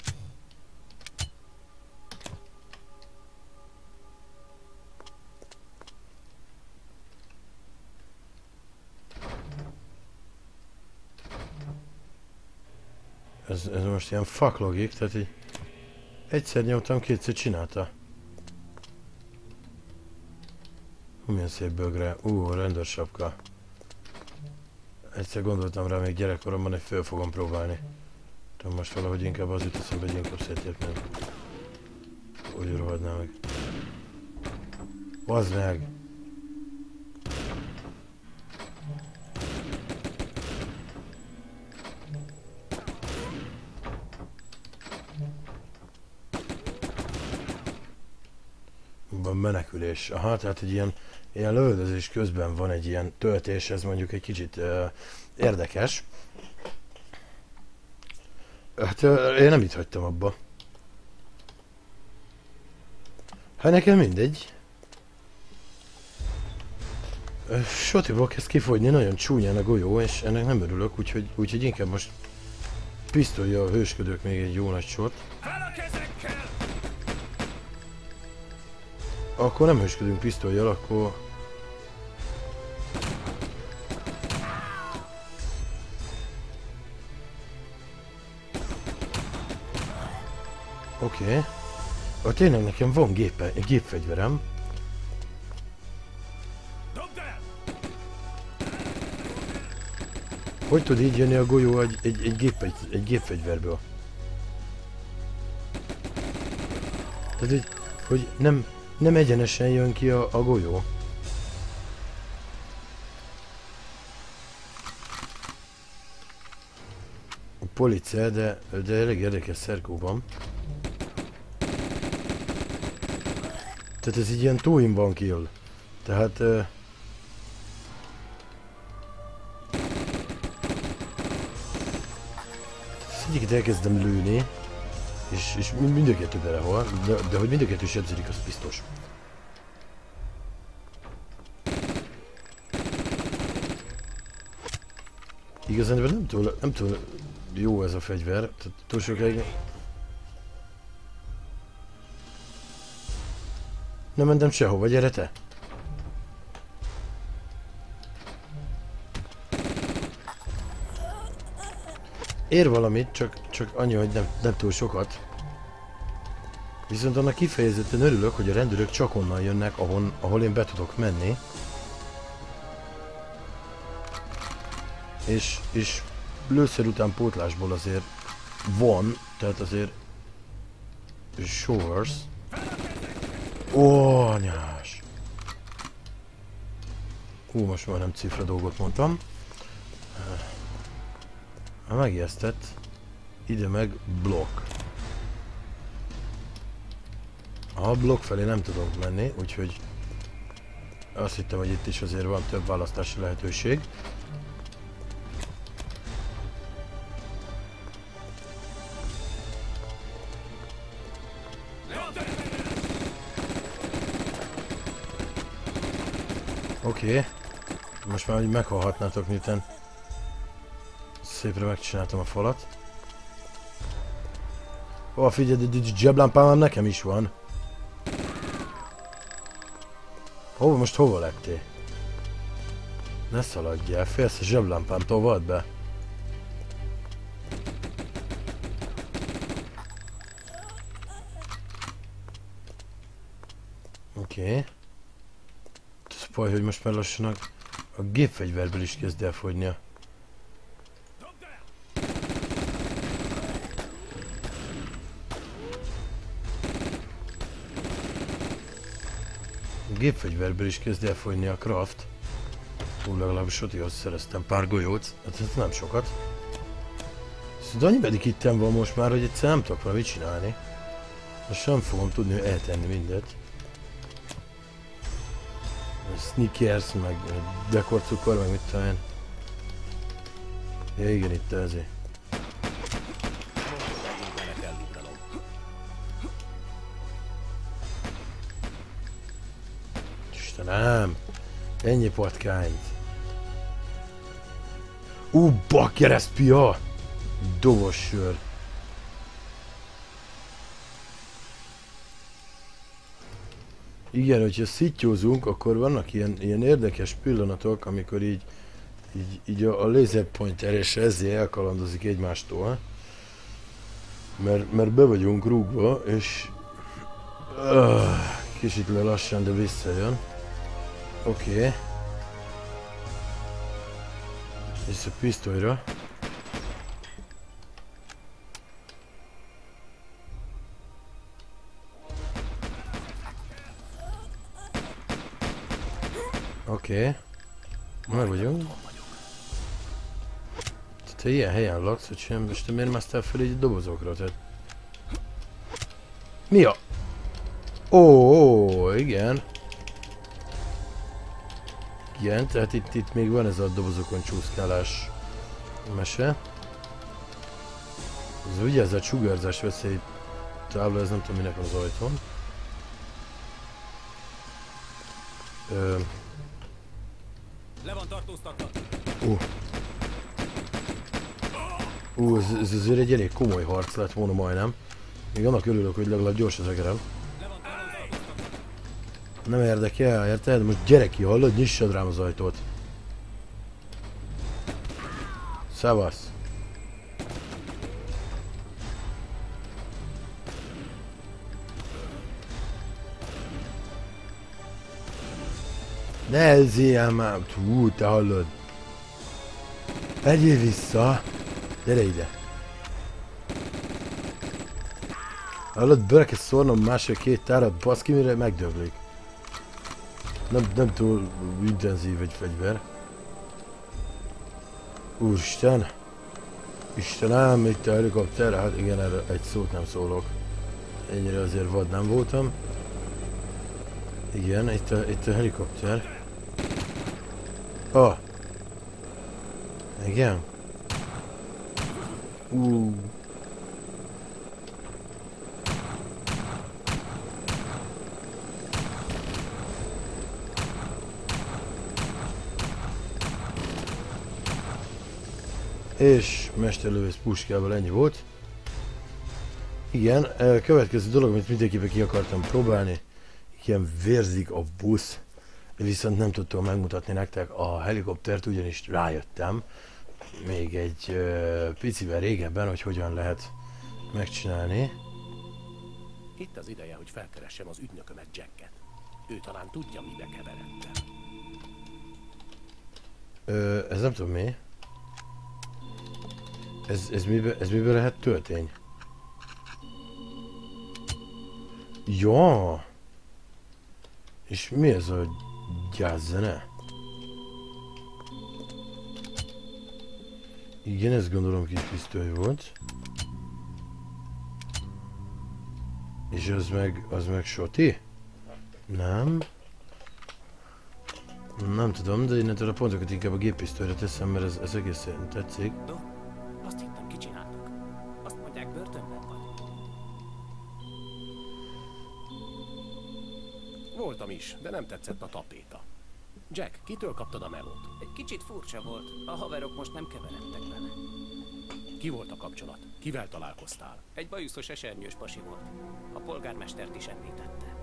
Ez, ez most ilyen fuck logik, tehát így... Egyszer nyomtam, kétszer csinálta. Hú, milyen szép bögre. Ú, rendőrsapka. Egyszer gondoltam rá még gyerekkoromban, hogy föl fogom próbálni. Tudom, most valahogy inkább az jut eszembe, hogy inkább szétépném. Úgy rohadná meg. Bazd meg! Van menekülés. Aha, tehát egy ilyen, ilyen lövöldözés közben van egy ilyen töltés, ez mondjuk egy kicsit uh, érdekes. Hát uh, én nem itt hagytam abba. Hát nekem mindegy. Uh, Sotiból kezd kifogyni, nagyon csúnyán a golyó, és ennek nem örülök, úgyhogy, úgyhogy inkább most pisztolja a hősködök még egy jó nagy sort. Akkor nem hősködünk pisztollyal, akkor... Oké. Okay. A tényleg nekem van gépe, gépfegyverem. Hogy tud így jönni a golyó egy, egy, egy, gép, egy, egy gépfegyverből? Tehát, hogy, hogy nem... Nem egyenesen jön ki a, a golyó. A policia, de, de elég érdekes szerkóban. Tehát ez így ilyen two in one kill. Tehát... Uh, az egyiket elkezdem lőni. És, és mind a kettő belehal, de, de hogy mind a kettő sebződik, az biztos. Igazán nem túl, nem túl jó ez a fegyver, tehát túl sokáig... Nem mentem sehova, gyere te! Ér valamit, csak, csak annyi, hogy nem, nem túl sokat. Viszont annak kifejezetten örülök, hogy a rendőrök csak onnan jönnek, ahon, ahol én be tudok menni. És, és lőszer után pótlásból azért van, tehát azért... Showers. Ó, anyás! Hú, most már nem cifra dolgot mondtam. Megijesztett. Ide meg blokk. A blokk felé nem tudok menni, úgyhogy azt hittem, hogy itt is azért van több választási lehetőség. Oké. Okay. Most már meghalhatnátok, miután szépre megcsináltam a falat. Ó, figyelj, de zseblámpám nekem is van. Hova, most hova lettél? Ne szaladjál, félsz a zseblámpámtól, vald be. Oké. Okay. Ez baj, hogy most már lassan a, a gépfegyverből is kezd elfogynia. gépfegyverből is kezd elfogyni a craft. Úgy legalábbis Sotihoz szereztem pár golyót, hát ez nem sokat. Szóval annyi medikittem van most már, hogy egyszer nem tudok valamit csinálni. Most sem fogom tudni eltenni mindet. Sneakers, meg dekorcukor, meg mit tudom én. Ja igen, itt ezért. Istenem! Ennyi patkányt! Ú, bakkereszpia! Dobos sör! Igen, hogyha szittyózunk, akkor vannak ilyen, ilyen érdekes pillanatok, amikor így, így, így a, a laser pointer és ezzel elkalandozik egymástól. Mert, mert be vagyunk rúgva, és uh, kicsit le lassan, de visszajön. Oké. Okay. És a pisztolyra. Oké. Okay. Meg vagyunk. Te ilyen helyen laksz, hogy sem, és te miért másztál fel így a dobozokra? Tehát... Mi a... Ó, ó, igen. Igen, tehát itt, itt még van ez a dobozokon csúszkálás mese. Ez ugye ez a sugárzás veszély tábla, ez nem tudom minek az ajtón. Ö... Le van tartóztatva. Uh. Uh, ez, ez azért egy elég komoly harc lett volna majdnem. Még annak örülök, hogy legalább gyors az egerem. Nem érdekel, érted? Most gyere ki, hallod? Nyissad rám az ajtót. Szevasz. Ne elzéljál már! Hú, te hallod! Egyél vissza! Gyere ide! Hallod, bele kell szórnom másfél-két tárat, baszki, mire megdöglik. Nem, nem túl intenzív egy fegyver. Úristen! Istenem, itt a helikopter, hát igen, erre egy szót nem szólok. Ennyire azért vad nem voltam. Igen, itt a, itt a helikopter. Ah! Igen? Uh. És mesterlövész puskával ennyi volt. Igen, a következő dolog, amit mindenképpen ki akartam próbálni, ilyen vérzik a busz, viszont nem tudtam megmutatni nektek a helikoptert, ugyanis rájöttem még egy uh, picivel régebben, hogy hogyan lehet megcsinálni. Itt az ideje, hogy felkeressem az ügynökömet, Jacket. Ő talán tudja, mibe keveredtem. Ö, ez nem tudom mi. Ez, ez, mibe, ez mibe lehet töltény? Ja. És mi ez a gyászene? Igen, ezt gondolom kis pisztoly volt. És az meg, az meg Soti? Nem. Nem tudom, de innentől a pontokat inkább a géppisztolyra teszem, mert ez, ez egészen tetszik. Do, azt hittem kicsináltak. Azt mondják, börtönben vagy. Voltam is, de nem tetszett a tapéta. Jack, kitől kaptad a melót? Egy kicsit furcsa volt. A haverok most nem keveredtek bele. Ki volt a kapcsolat? Kivel találkoztál? Egy bajuszos esernyős pasi volt. A polgármestert is említette.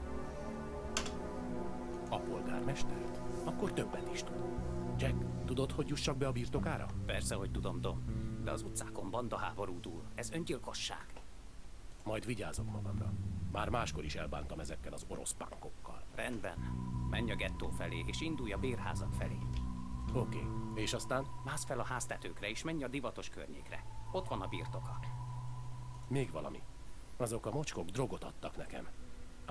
A polgármestert? Akkor többet is tud. Jack, tudod, hogy jussak be a birtokára? Persze, hogy tudom, Dom. De az utcákon bandaháború dúl. Ez öngyilkosság. Majd vigyázok magamra. Már máskor is elbántam ezekkel az orosz pánkokkal. Rendben. Menj a gettó felé, és indulj a bérházak felé. Oké. Okay. És aztán? Mász fel a háztetőkre, és menj a divatos környékre. Ott van a birtoka. Még valami. Azok a mocskok drogot adtak nekem.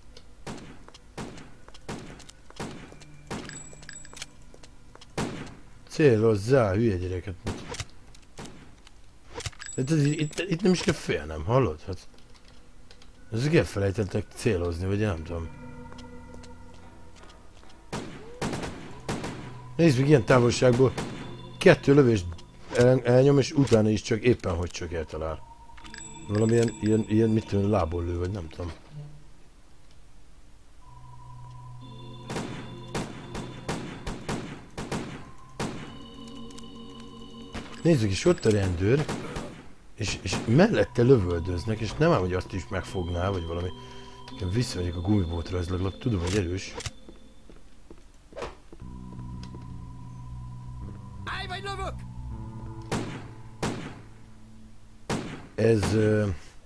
Célozzá, hülye gyereket. Itt, itt, itt nem is kell félnem, hallod? Hát, ezek elfelejtettek célozni, vagy nem tudom. Nézd meg, ilyen távolságból kettő lövést el, elnyom, és utána is csak éppen hogy csak eltalál. Valamilyen ilyen, ilyen mit tudom, lából lő, vagy nem tudom. Nézzük is, ott a rendőr, és, és mellette lövöldöznek, és nem ám, hogy azt is megfogná, vagy valami. Én visszamegyek a gumibótra, ez legalább tudom, hogy erős. Állj vagy lövök! Ez... Uh...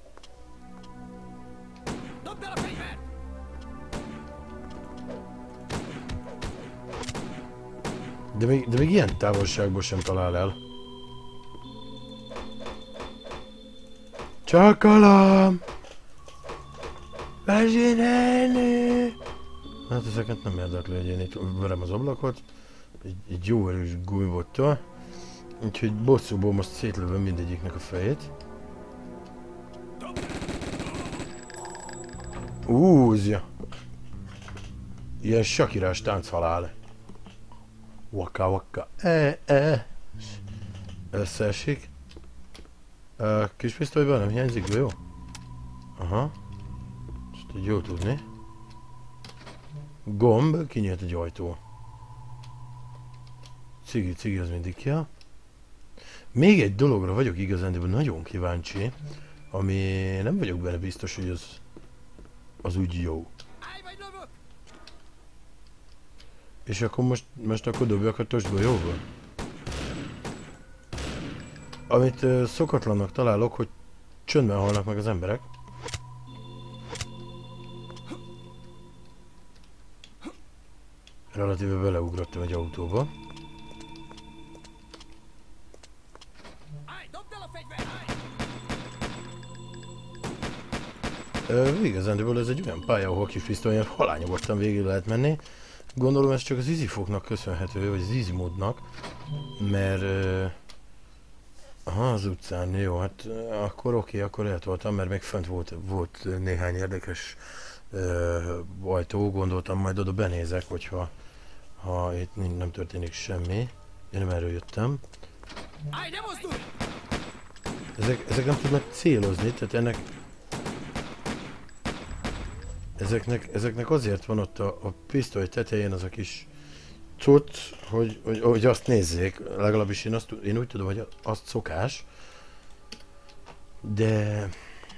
Dobd el a fegyvert! De még, de még ilyen távolságból sem talál el. Csakalom! Vezsérelni! Hát ezeket nem érdekli, hogy én itt verem az ablakot. Egy, egy jó erős gumibottal. Úgyhogy bosszúból most szétlövöm mindegyiknek a fejét. Úzja! Ilyen sakirás tánchalál. Waka waka. E, e. Összeesik. Uh, kis pisztolyban nem hiányzik, jó? Aha. Ezt így jó tudni. Gomb, kinyílt egy ajtó. Cigi, cigi, az mindig kell. Még egy dologra vagyok igazán nagyon kíváncsi, ami nem vagyok benne biztos, hogy az, az úgy jó. És akkor most, most akkor dobjak a tosba jóba? Amit uh, szokatlannak találok, hogy csöndben halnak meg az emberek. Relatíve beleugrottam egy autóba. Uh, igazándiból ez egy olyan pálya, ahol kis pisztolyon halányogottan végig lehet menni. Gondolom ez csak az easyfognak köszönhető, vagy az easy módnak, mert... Uh, aha, az utcán, jó, hát uh, akkor oké, okay, akkor eltoltam, mert még fönt volt, volt néhány érdekes uh, ajtó, gondoltam majd oda benézek, hogyha ha itt nem történik semmi. Én nem erről jöttem. Ezek, ezek nem tudnak célozni, tehát ennek... Ezeknek, ezeknek azért van ott a, a pisztoly tetején az a kis cucc, hogy, hogy, hogy azt nézzék, legalábbis én, azt, én úgy tudom, hogy azt szokás, de...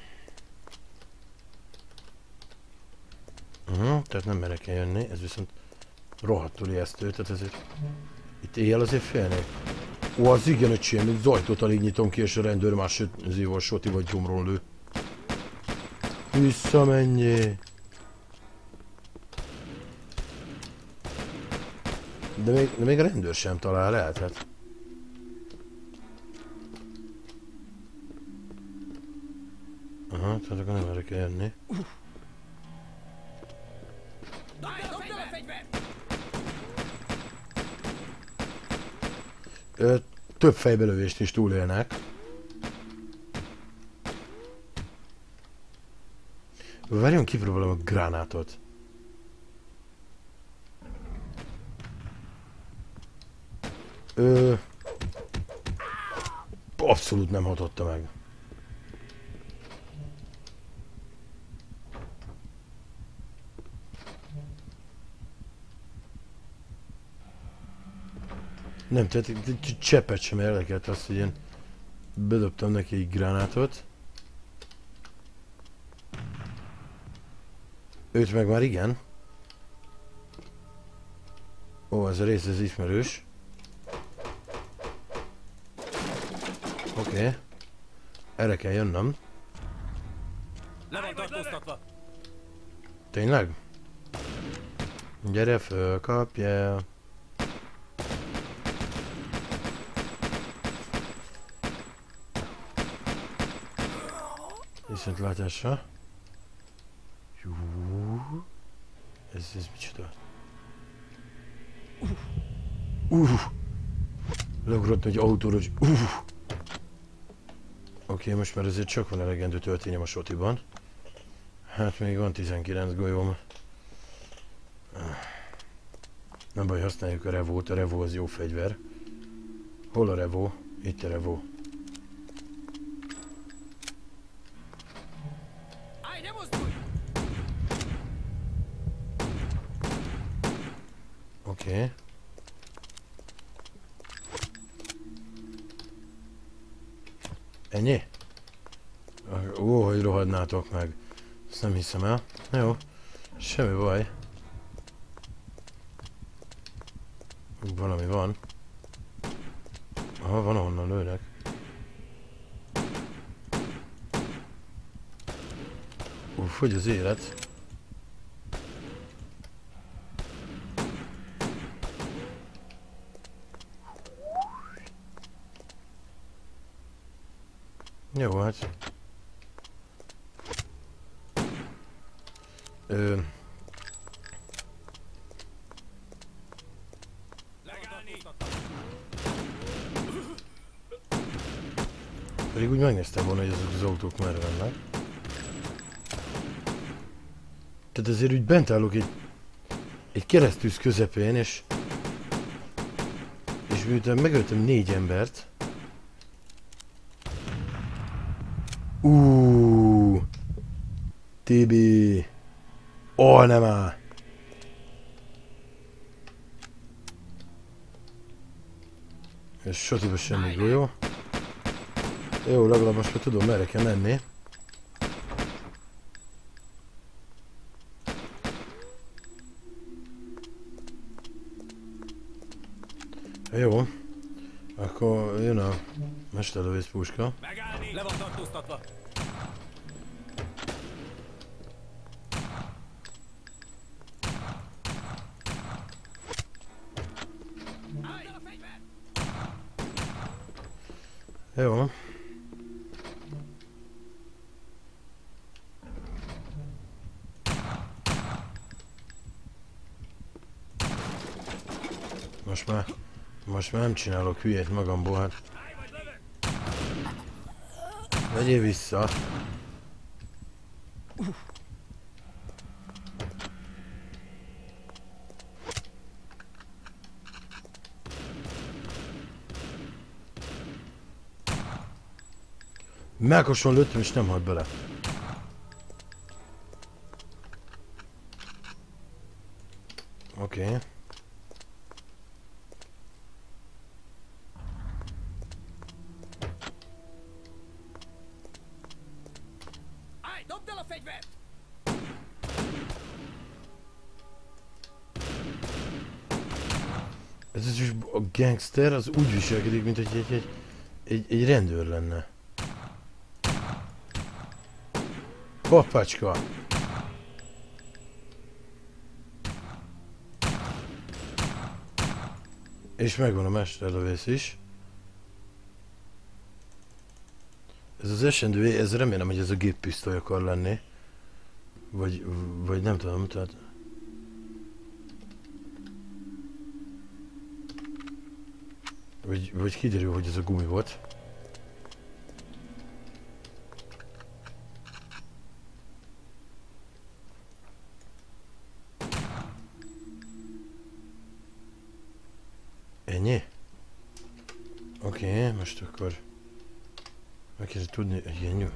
Uh-huh, tehát nem merek eljönni, ez viszont rohadtul ijesztő, tehát ezért... Itt éjjel azért félnék. Ó, az igen öcsém, az ajtót alig nyitom ki, és a rendőr már zívó soti vagy gyomról lő. Visszamenjé! De még, de még a rendőr sem talál el, tehát... Aha, tehát akkor nem merek eljönni. Ö, több fejbelövést is túlélnek. Várjon, kipróbálom a gránátot. Ö, abszolút nem hatotta meg. Nem, tehát cseppet sem érdekelt azt, hogy én bedobtam neki egy gránátot. Őt meg már igen. Ó, ez a rész ez ismerős. Oké. Okay. Erre kell jönnöm. Le van tartóztatva. Tényleg? Gyere föl, kapjál. Viszontlátásra. Jú. Ez, ez micsoda? Uff. Uh. Leugrott egy autóra, hogy uff. Uh. Oké, okay, most már azért csak van elegendő töltényem a sotiban. Hát még van tizenkilenc golyóm. Nem baj, használjuk a revót, a revó az jó fegyver. Hol a revó? Itt a revó. Oké. Okay. Ennyi? Ó, hogy rohadnátok meg. Ezt nem hiszem el. Jó. Semmi baj. Valami van. Aha, van ahonnan lőnek. Uff, hogy az élet. Jó, hát... Ö... Pedig úgy megnéztem volna, hogy ezek az autók merre vannak. Tehát azért úgy bent állok egy... egy keresztűz közepén, és... és miután megöltem négy embert... Uuuuh! té bé! Ó, nem áll! Ez sotiba semmi golyó. Jó, legalább most már tudom, merre kell menni. Jó. Akkor jön a mesterlövész puska. Megállni! Le van tartóztatva. Jó. Most már, most már nem csinálok hülyét magamból, hát. Vegyél vissza. Melkoson lőttem és nem halt bele. Oké. Okay. fegyvert! Ez is a gangster az úgy viselkedik, mint hogy egy, egy, egy, egy rendőr lenne. Hoppácska! És megvan a mesterlövész is. Ez az es en dé vé, ez remélem, hogy ez a géppisztoly akar lenni. Vagy, vagy nem tudom, tehát... Vagy, vagy kiderül, hogy ez a gumi volt. Ennyi? Oké, okay, most akkor... Meg kell tudni, hogy ennyi.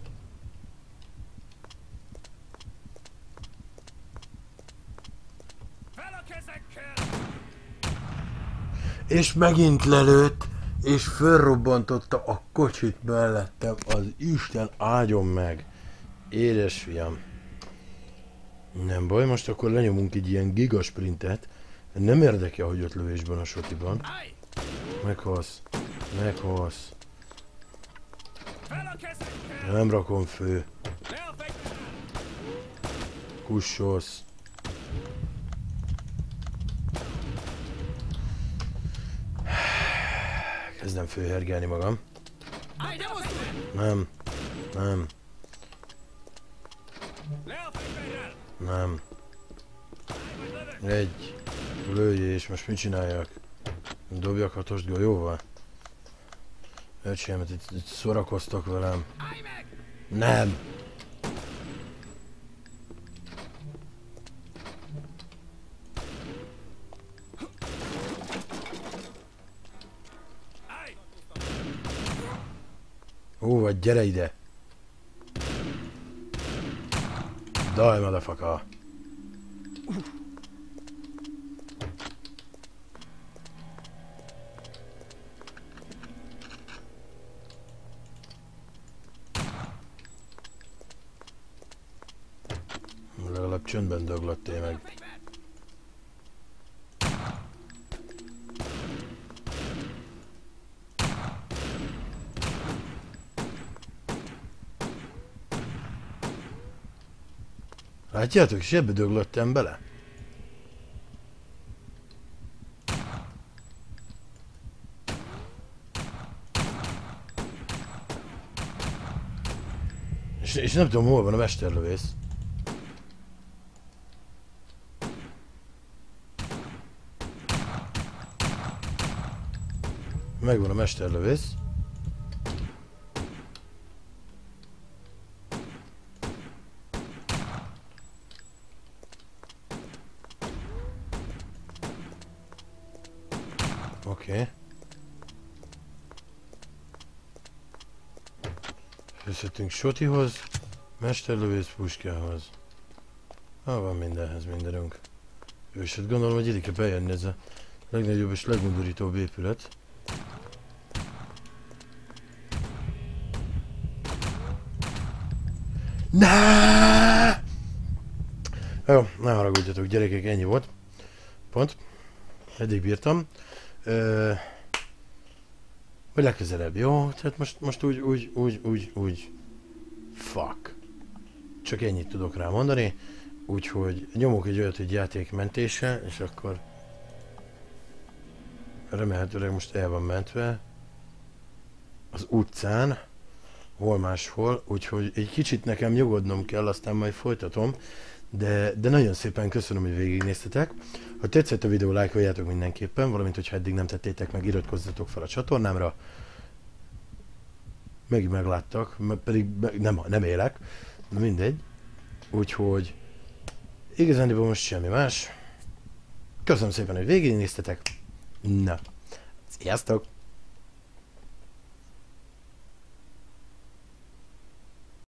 És megint lelőtt, és fölrobbantotta a kocsit mellettem, az Isten áldjon meg. Édes fiam. Nem baj, most akkor lenyomunk egy ilyen gigasprintet. Nem érdekel, hogy öt lövésben a sotiban. Meghalsz. Meghalsz. Nem rakom fő. Kussolsz. Kezdem főhergelni magam. Nem. Nem. Nem. Egy. Lőjj, és most mit csináljak? Dobjak hatost golyóval? Öcsém, itt, itt szórakoztok velem. Nem! Ó, vagy gyere ide! Die, motherfucker! Legalább csöndben döglöttél meg. Látjátok, és ebbe döglöttem bele. És, és nem tudom, hol van a mesterlövész. Megvan a mesterlövész. Oké. Okay. Főzhetünk Sotihoz, mesterlövész puskához. Ha van mindenhez mindenünk. És hát gondolom, hogy ide kell bejönni, ez a legnagyobb és legundorítóbb épület. Ne! Jó, ne haragudjatok gyerekek, ennyi volt. Pont. Eddig bírtam. Ö, vagy legközelebb, jó? Tehát most, most úgy, úgy, úgy, úgy, úgy... Fuck. Csak ennyit tudok rá mondani. Úgyhogy nyomok egy olyat, hogy játékmentése, és akkor... Remélhetőleg most el van mentve. Az utcán. Hol máshol, úgyhogy egy kicsit nekem nyugodnom kell, aztán majd folytatom. De, de nagyon szépen köszönöm, hogy végignéztetek. Ha tetszett a videó, lájkoljátok mindenképpen, valamint, hogyha eddig nem tettétek meg, iratkozzatok fel a csatornámra. Megint megláttak, pedig nem, nem élek, de mindegy. Úgyhogy igazán most semmi más. Köszönöm szépen, hogy végignéztetek. Na, sziasztok!